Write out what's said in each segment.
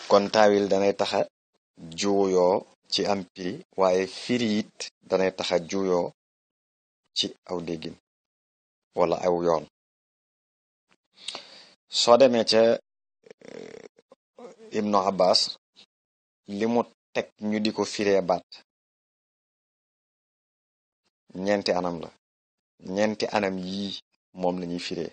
kon taawil danay taxa juuyoo ci am piri waaye firi it danay taxa juuyoo ci aw déggin wala aw yoon. soo demee ca Ibnu Abbas li mu teg ñu di ko firee baat ñeenti anam la, ñeenti anam yii moom lañuy firee.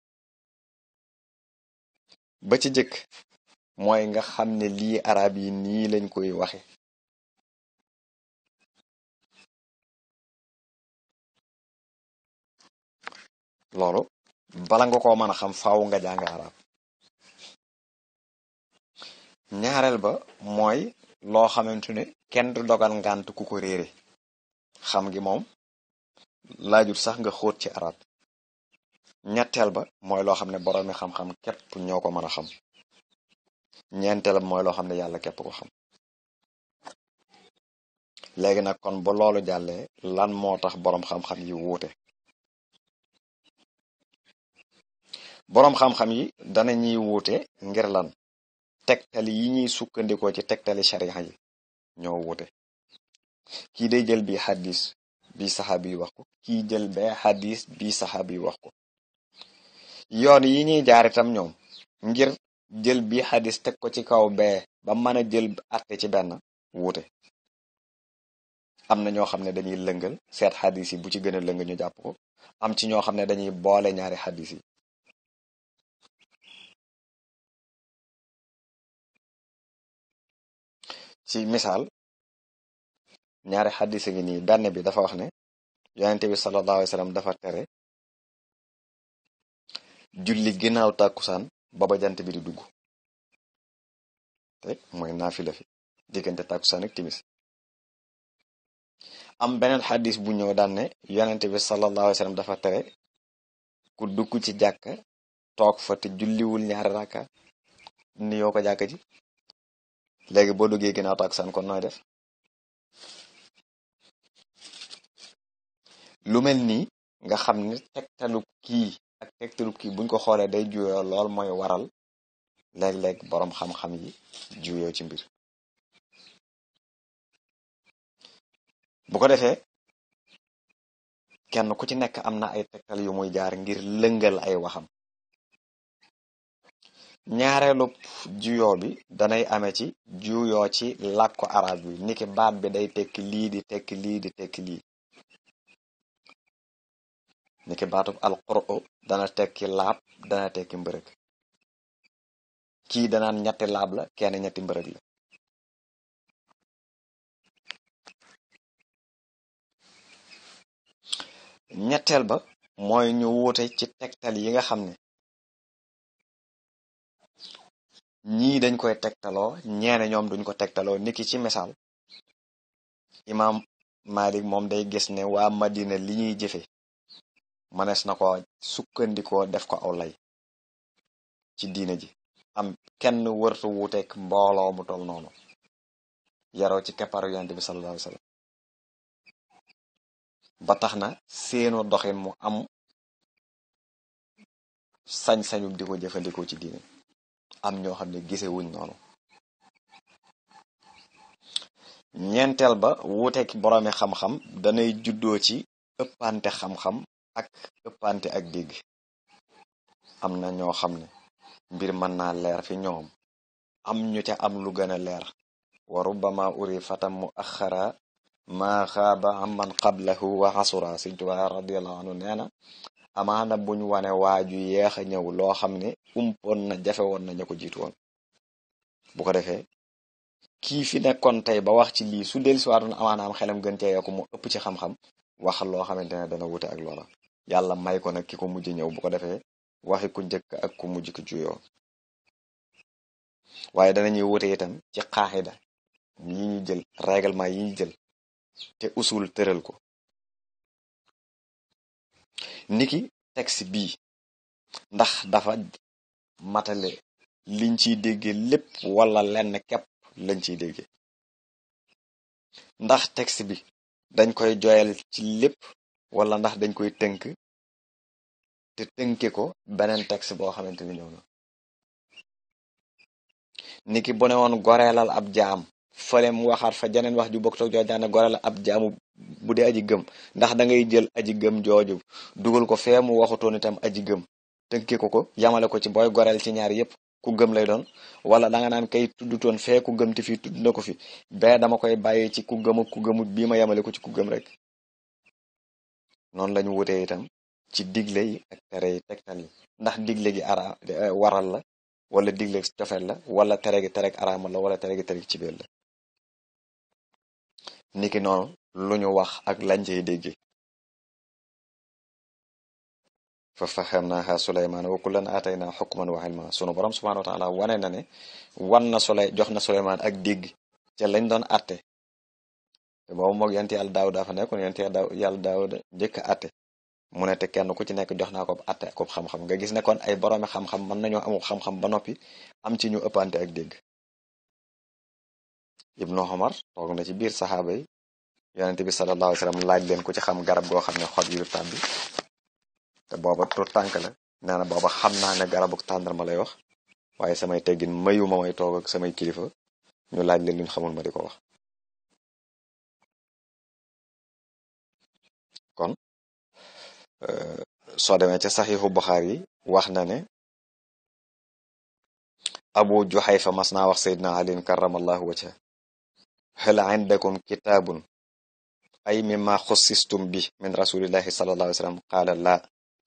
ba ci jëkk mooy nga xam ne lii arab yi nii lañ koy waxe. loolu bala nga koo mën a xam faaw nga jàng arab. ñaareel ba mooy loo xamante ne kenn du dogal ngànt ku ko réere, xam gi moom laajut sax nga xóot ci arab. ñetteel ba mooy loo xam ne boroomi xam-xam képp ñoo ko mën a xam. ñeenteel ba mooy loo xam ne yàlla képp ko xam. léegi nag kon ba loolu jàllee lan moo tax boroom xam-xam yi wuute. boroom xam-xam yi dana ñuy wuute ngir lan tegtali yi ñuy sukkandikoo ci tegtali shariha yi ñoo wuute. kii day jël bi xadis bi saxaabi yi wax ko, kii jël bee xadis bi saxaabi yi wax ko. yoon yi ñuy jaar itam ñoom ngir jël bi xadis teg ko ci kaw bee ba mën a jël atte ci benn wuute. am na ñoo xam ne dañuy lëngal seet xadis yi bu ci gën a lëng ñu jàpp ko, am ci ñoo xam ne dañuy boole ñaari xadis yi. ci misaal ñaari xadis ngi nii, benn bi dafa wax ne yonente bi sallallahu alayhi wa sallam dafa tere julli ginnaaw tàkkusaan ba jant bi di dugg, te mooy naafila fi diggante tàkkusaan ak timis. am beneen xadis bu ñëw daan ne yonente bi sallallahu alayhi wa sallam dafa tere ku dugg ci jàkka toog fa te julliwul ñaari rakka ni yoo ko jàkka ji. léegi boo duggee ginnaaw tàkkusaan kon nooy def? lu mel nii nga xam ne tegtalu kii ak tegtalu kii buñ ko xoolee day juyoo lool, mooy waral léeg-léeg boroom xam-xam yi juyoo ci mbir. bu ko defee kenn ku ci nekk am na ay tegtal yu muy jaar ngir lëngal ay waxam. ñaareelu juyoo bi danay amee ci juyoo ci làkku arab bi, niki baat bi day tekki lii di tekki lii di tekki lii. niki baatub alqur'u dana tekki laab, dana tekki mbërëg. kii danaan ñetti laab la, kenn ñetti mbërëg la. ñetteel ba mooy ñu wuute ci tegtal yi nga xam ne ñii dañ koy tegtaloo, ñeene ñoom duñ ko tegtaloo. niki ci misaal imaam Malik moom day gis ne waa Madina li ñuy jëfe mënees na ko sukkandikoo def ko aw lay ci diine ji. am kenn wërtu wuuteek mbooloo mu tol noonu yaroo ci kepparu yonent bi sallallahu alayhi wasallam. ba tax na seenu doxin mu am sañ-sañu di ko jëfandikoo ci diine. am ñoo xam ne gise wuñ noonu. ñeenteel ba wuuteek boroomi xam-xam danay juddoo ci ëppante xam-xam ak ëppante ak dégg. am na ñoo xam ne mbir mën naa leer fi ñoom, am ñu ca am lu gën a leer. wa rubbama uri fatam mu axara maa xaaba amman qablahu wa xasura. Sëñ Tuubaa radiyallahu anhu nee na amaana buñ wane waaju yeex a ñëw loo xam ne umpoon na jafe woon na ña ko jiitu woon. bu ko defee kii fi nekkoon tey ba wax ci lii su dellusiwaatoon amaana am xelam gën cee yokku mu ëpp ci xam-xam wax loo xamante ne dana wute ak loola. yàlla may ko nag ki ko mujj ñëw, bu ko defee waxi ku njëkk ak ku mujj ko juyoo. waaye danañuy wute itam ci xaaxida yi ñu jël, règlement yi ñu jël te usul tëral ko. niki texte bii ndax dafa matale liñ ciy déggee lépp wala lenn képp lañ ciy déggee. ndax texte bi dañ koy joyal ci lépp wala ndax dañ koy tënk te tënke ko beneen texte boo xamante ni ñëw na. niki bu ne woon goreelal ab jaam fële mu waxaat fa janeen wax ju bokk toog jooju ne goreelal ab jaamu bu dee aji gëm ndax da ngay jël aji gëm jooju dugal ko fee mu waxutoon itam aji gëm tënke ko yamale ko ci booy goreel ci ñaar yépp ku gëm lay doon wala danga naan kay tuddutoon fee ku gëm te fii tudd na ko fi bee dama koy bàyyi ci ku gëm ak ku gëmut bii ma yamale ko ci ku gëm rek. noonu lañu wutee itam ci digle yi ak tere yi tegtal yi ndax digle gi waral la wala digle cofeel la wala tere gi tereg araamal la wala tere gi tereg ci biir la. niki noonu lu ñu wax ak lañ cay dégge fa fahamnaha Suleymaan wa kullan aataynaa hukman wa ilma sunu borom subhanahu wa taala wane na ne jox na Suleymaan ak dégg ca lañ doon atte te boobu moog yonent yàlla Daawuda fa nekkoon yonent yàlla Daawuda njëkk a atte mu ne te kenn ku ci nekk jox naa ko atte ko xam-xam nga gis ne kon ay boroomi xam-xam mën nañoo amul xam-xam ba noppi am ci ñu ëppante ak dégg. Ibnu Omar toog na ci biir saxaaba yi yonent bi sallallahu alayhi wa sallam laaj leen ku ci xam garab goo xam ne xob yu tàbbi te booba tur tànk la nee na booba xam naa ne garabu tàndarma lay wax waaye samay teggin mayuma may toog ak samay kilifa ñu laaj leen luñ xamul ma di ko wax. kon soo demee ca saxiixu Buxaari yi wax na ne Abu Juhayfa mas naa wax Seydina Ali karamallahu wajha hal indakum kitaabun ay mimma xussistum bi min rasulillahi sallallahu alayhi wa sallam qaala laa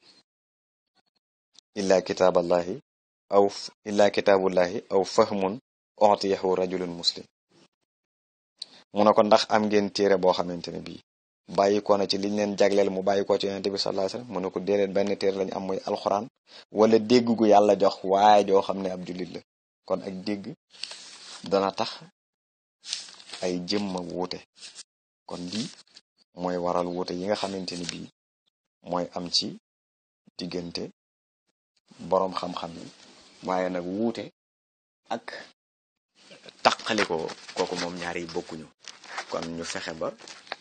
illa kitaabullahi aw fahmun utiyahu rajulun muslim mu ne ko ndax am ngeen téere boo xamante ne bii bàyyi ko na ci liñ leen jagleel mu bàyyi ko ci yonent bi sallallahu alayhi wa sallam mu ne ko déedéet benn téere lañ am muy alxuraan wala dégg gu yàlla jox waaye joo xam ne ab jullit la kon ak dégg dana tax ay jëmma wuute kon lii mooy waral wuute yi nga xamante ni bii mooy am ci diggante boroom xam-xam yi waaye nag wuute ak taqaliko kooku moom ñaar yi bokkuñu kon ñu fexe ba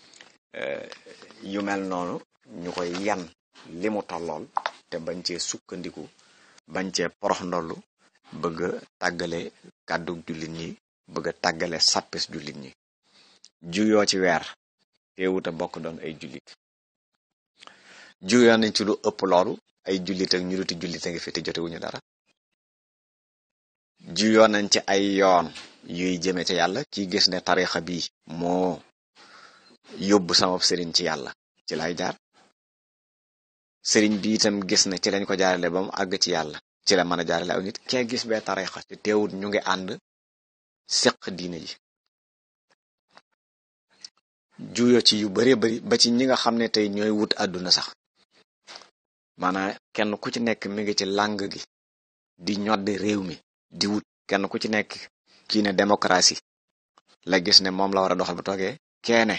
yu mel noonu ñu koy yan li mu tollool te bañ cee sukkandiku bañ cee porox ndollu bëgg a tàggale kàddu jullit ñi bëgg a tàggale sàppes jullit ñi juyoo ci weer teewut a bokk doon ay jullit juyoo nañ ci lu ëpp loolu ay jullit ak ñu duti jullit a ngi fi te jotewuñu dara juyoo nañ ci ay yoon yuy jëme ci yàlla ki gis ne tarixa bi moo yóbbu sama sëriñ ci yàlla ci lay jaar sëriñ bi itam gis ne ci lañ ko jaarale ba mu àgg ci yàlla ci la mën a jaarale aw nit kee gis bee tarixa te teewut ñu ngi ànd seq diine ji juyo ci yu bare bari ba ci ñi nga xam ne tey ñooy wut àdduna sax maanaam kenn ku ci nekk mi ngi ci làng gi di ñoddi réew mi di wut kenn ku ci nekk kii ne démocratie la gis ne moom la war a doxal bu toogee keene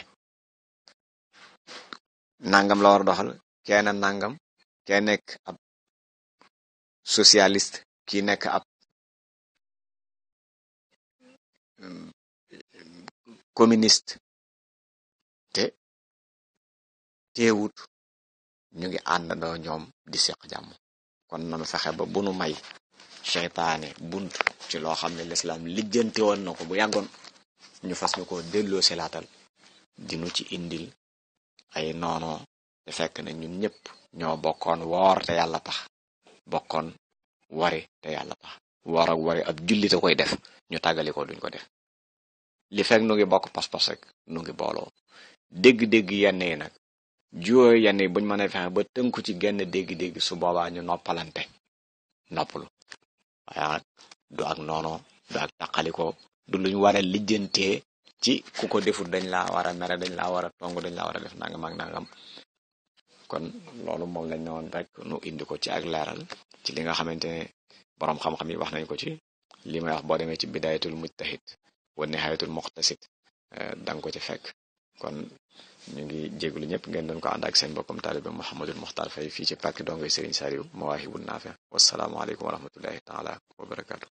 nangam la war a doxal keene nangam kee nekk ab socialiste kii nekk ab communiste te teewut ñu ngi àndandoo ñoom di seq jàmm kon nanu fexe ba bu nu may seytaane bunt ci loo xam ne lislaam lijjanti woon na ko bu yàggoon ñu fas ñu ko delloo selaatal dinu ci indil ay noonoo te fekk na ñun ñëpp ñoo bokkoon woor te yàlla tax bokkoon wari te yàlla tax woor ak wari ab jullite koy def ñu tàggali ko duñ ko def li fekk nu ngi bokk pas-pas rek nu ngi booloo dégg-dégg yenn yi nag juyoo yenn yi buñ mën a fexe ba tënku ci genn dégg-dégg su boobaa ñu noppalante noppalu waaye nag du ak noono du ak taqaliko du luñ war a lijjantee ci ku ko deful dañ laa war a mere dañ laa war a tong dañ laa war a def nangam ak nangam kon loolu moom lañ ne woon rek nu indi ko ci ak leeral ci li nga xamante ne boroom xam-xam yi wax nañ ko ci li may wax boo demee ci bidayatul mujtahid wa nihayatul muqtasid danga ko ci fekk kon ñu ngi jéglu ñëpp ngeen doon ko ànd ak seen boppam taalibe Mouhamadul Mokhtar Faye fii ci pàkk dongoy Serigne Saliou Mawahibun Nafi wassalaamu aleykum wa rahmatullahi taala wa barakatu